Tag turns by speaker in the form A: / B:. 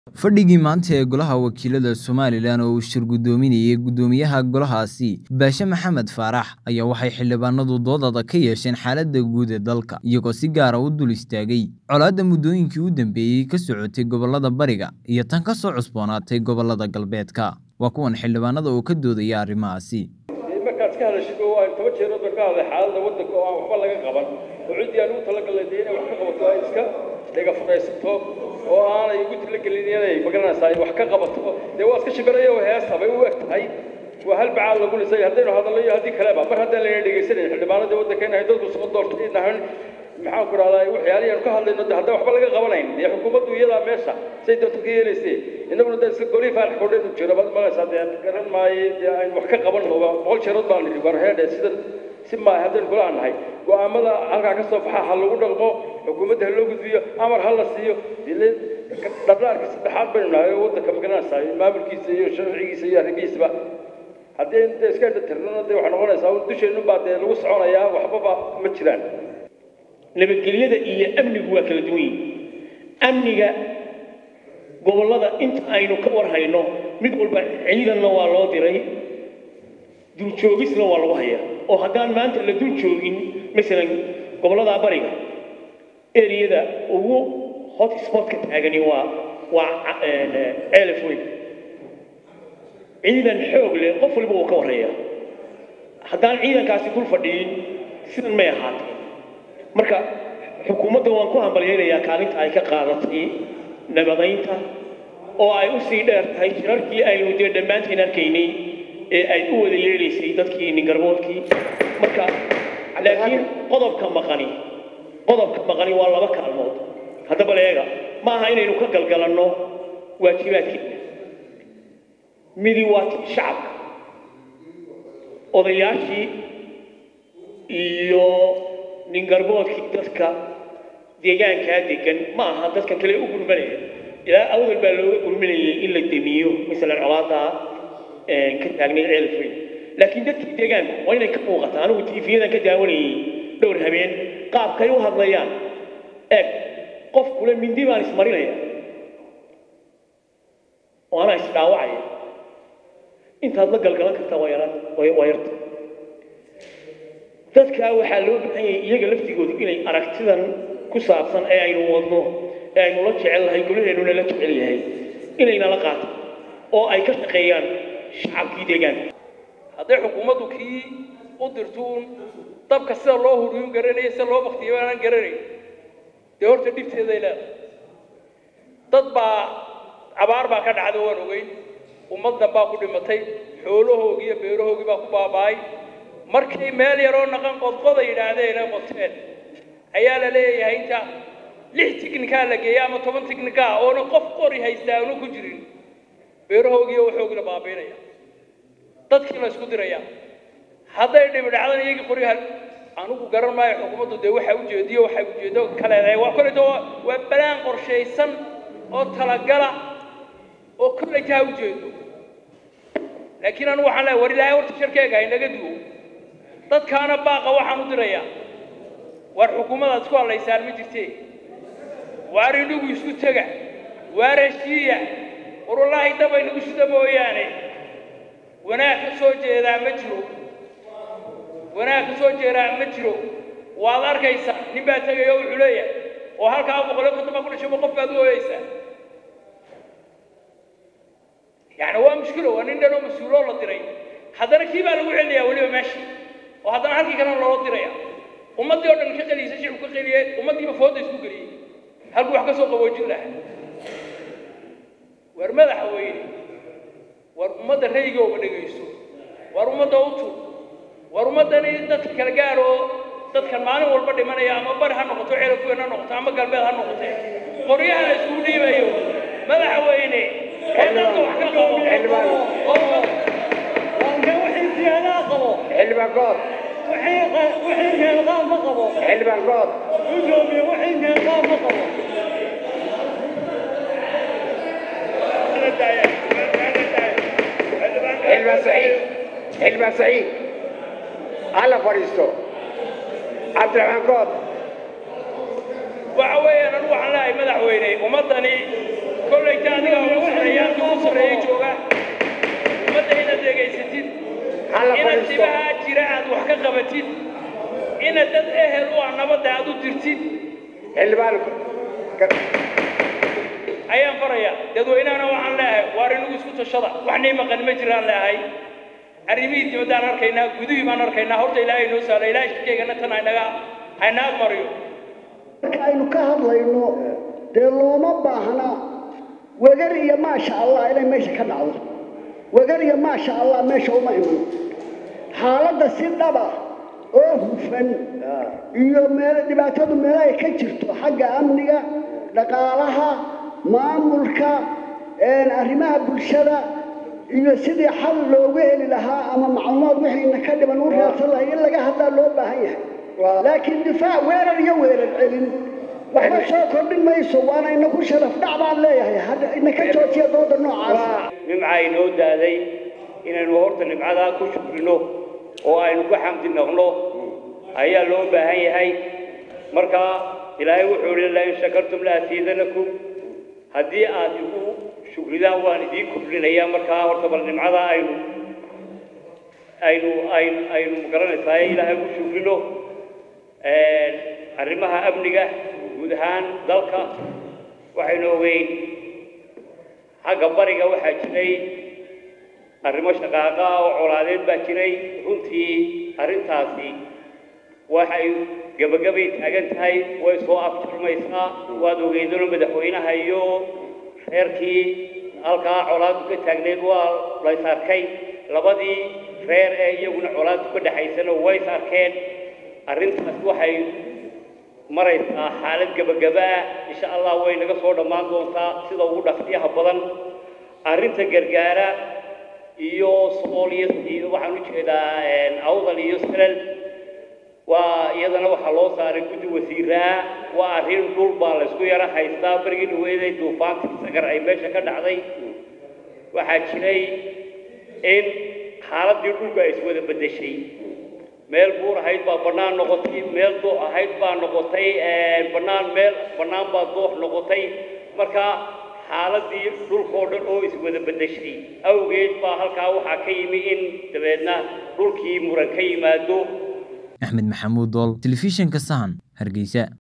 A: fadhigii maanta ee golaha wakiilada Somaliland oo uu shir gudoominayay gudoomiyaha golahaasi Baashe Maxamed Faarax ayaa waxay xildhibaanadu doodada ka yeesheen xaaladda guud ee dalka iyagoo si gaar ah u dul istaagay colaadda muddooyinkii u dambeeyay ka socotay gobolada bariga iyo tan ka soo cusboonaatay gobolada galbeedka waa kuwan xildhibaanada oo ka doodaya arrimahaasi
B: markaad ka hadashido waa toba jeer oo ka hadlay xaaladda waddanka oo aan waxba laga qaban oo cidii aan u talagalay inay wax ka qabato ay iska dhiga fadhiisato oo aanay ugu talagelin inay magaranaysaa wax ka qabato waa iska shibarayo heesta bay u egtahay waa hal bacaal lagu lisay haddaynu hadallo haddii kaleba mar haddaan la dhegeysanin xildhibaanada waddanka inay dadku soo doortay inahan maxaan ku raadayay waxyaalihiin ka hadlayno hadda waxba laga qabanayn ee xukuumaddu iyadaa meesha say doonto ka yeelaysay innaguna dad iska golii faarax kordheedu jiro bad malaysaa dee garan maayo dee aynu wax ka qaban boqol jeerood baan nidhi war heedhe sidan si maa haddaynu kula nahay go'aamada halkaa ka soo baxa ha lagu dhaqmo xukuumadda ha loo gudbiyo amar ha la siiyo dhaqaarka saddexaad baynu nahay oo waddanka magaranaysaa maamulkiisa iyo sharcigiisa iyo arrimihiisaba haddii inta iska tirnana dee waxay noqonaysaa dusheennu baa dee lagu soconayaa waxbaba ma jiraan
C: nabadgelyada iyo amnigu waa kala duwan yihiin amniga gobolada inta aynu ka warhayno mid walba ciidanna waa loo diray duljoogisna waa lagu hayaa oo haddaan maanta la dul joogin masalan gobolada bariga eriyada ugu hot spotka taagani waa ceelaf weyn ciidan xoog leh qof walba uu ka warhayaa haddaan ciidankaasi dul fadhiyin sidan may ahaatay marka xukuumadda waan ku hambalyeelayaa kaalinta ay ka qaadatay nabadaynta oo ay u sii dheer tahay shirarkii aynu dee dhammaantiin arkaynay ee ay u wada yeelaysay dadkii ningarboodkii marka laakiin qodobka maqani waa laba kaalmood haddaba leega ma aha inaynu ka galgalanno waajibaadkeena midi waa shacabka odayaashii iyo ningarboodkii dadka deegaankaa degan ma aha dadka kale u gurmanaya ilaa awdal baa looga gurmanayay in la demiyo masalan colaadda ka taagnay ceelfrey laakiin dadkii deegaanku waa inay ka muuqataa anigu tiifiyadan ka daawanayay dhowr habeen qaabkay u hadlayaan eeg qof kule mindi baan ismarinaya oo anaa isdhaawacaya intaad la galgalan kartaa waa yarta dadka waxaa loo baahan yahay iyaga laftigoodu inay aragtidan ku saabsan ee aynu wadno ee aynu la jecel lahay golaheennuna la jecel yahay inayna la qaato oo ay ka shaqeeyaan shacabkii deegaanka
B: hadday xukuumaddu kii u dirtuun dabka sida loo huriyun garanaya sida loo baktiyo aanan garanayn dee horta dhibteeday leedahay dad baa abaar baa ka dhacday waan ogeyn ummaddan baa ku dhimatay xoolahoogii iyo beerahoogii baa ku baaba'ay markay meel yaroo naqan qodqoda yidhaahdeen qoteen ayaa la leeyahay inta 6 tiknikaa la geeya ama 10 tiknikaa oona qof qori haystaanu ku jirin beerahoogii oo xoogna baabiinaya dadkii la isku diraya hadday dhibdhacdan iyagii qori hal anugu garan maayo xukuumaddu dee waxa u jeedo kale waa koleeto waa balaan qorshaysan oo talagala oo koleeto u jeedo laakiin anu waxaan leeyahay war ilaahay horta shirkeega inaga duwo dadkaana baaqa waxaan u dirayaa war xukuumadda isku halaysaan ma jirtee waar inagu isku taga waar heshiiya war wallaahi daba inagu sida mooyaane wanaag ka soo jeedaa ma jiro waad arkaysaa nin baa tagayo wuxuu leeyahay oo halkaa boqolyo konton baa ku dhashay qof baad u ooyeysaa yani waa mushkilo waa nin dhanoo mas-uuloo la diray haddana kii baa lagu celinayaa weliba meesha oo haddana halkii kalena loola diraya ummaddii oo dhan ka qeliysa shicibku ka qeliyey ummaddiiba fooda isku geliyey halkuu wax ka soo qaboojin lahaa war madaxa weyne war ummadda raygooba dhegayso war ummadda u tur war ummaddani dadka kala gaar oo dadkan maalin walba dhimanaya ama bari ha noqoto ceelafweyn ha noqoto ama galbeed ha noqotee qoryaha la iskugu dhiibayo madaxa weyne ee dadka wax ka qabo
D: xildhibaankood
C: wixii heelqaan ma qabo
D: xildhibaankood
C: gudoomiye wixii heelqaan ma qabo
D: xildhibaan saciid alla fadhiisto cabdiraxmaan kood
B: waxa weeyaan anu waxaan leeyahay madaxweyne ummaddani كل جاني أو سريان أو سريان جوجا ما تهينا دقيستين إن انتباه جراء وحكا قبتين إن دد أهل وعنا بدا عدو ترتين
D: اللي بالك
B: أيام فريا ددو إنا نوعا لها وارنو اسكت الشضع وحني ما قد مجران لها أريميتي ودان أركينا قدوي ما نركينا هورت إلهي نوسال إلهي شكيك نتنا إنها مريو
E: aynu ka hadlayno de looma baahna wagariya ma sha Allah ilaa meesha ka dhacdo wagariya ma sha Allah meesha uma iman xaaladda si dhaba oo hufan iyo meel dhibaatadu meel ay ka jirto xagga amniga dhaqaalaha maamulka arrimaha bulshada iyo sidii xal loogu heli lahaa ama macluumaad wixii ka dhiman u raadsan lahaa in laga hadla loo baahan yahay laakiin difaac weerar iyo weerar celin waxba soo kordhin mayso waana inagu sharaf dhacbaan leeyahay hadda inaka joojiya dooda noocaas
C: nimca inoo daaday inaynu horta nimcadaa ku shukrino oo aynu ku xamdi noqno ayaa loo baahan yahay marka ilaahay wuxuu yidhi la in shakartum la asiidanakum haddii aad igu shukridaan waan idiin kordhinayaa markaa horta bal nimcadaa aynu magaranaysaa ilaahay ku shukrino arrimaha amniga guud ahaan dalka waxaynu ogeyn xagga bariga waxaa jiray arrimo shaqaaqa oo colaadeed baa jiray runtii arrintaasi waxay gabagabay taagan tahay way soo afjarmaysaa waad ogeydano madaxweynaha iyo reerkii halkaa colaadu ka taagneed waa lays arkay labadii reer ee iyaguna colaadu ka dhaxaysana ways arkeen arrintaas waxay maraysaa xaalad gabagaba insha Allah way naga soo dhamaan doontaa sida ugu dhaqsiyaha badan arrinta gargaara iyo Soomaaliyeed iyo waxaan u jeedaa awdal iyo Soomaal waa iyadana waxa loo saaray guddi wasiiraa waa arrin dhul baa la isku yara haystaa barigii weeday duufaantii sagar ay meesha ka dhacday waxaa jiray in xaaladii dhulka ay iswada bedeshay meel buur ahayd baa banaan noqotay meel doox ahayd baa noqotay banaan baa doox noqotay marka xaaladii dhulkoo dhan oo iswada bedeshay awgeed baa halkaa waxaa ka yimi in dabeedna dhulkii muran ka yimaado
A: Axmed Maxamuud Dool telefishinka Sahan Hargeysa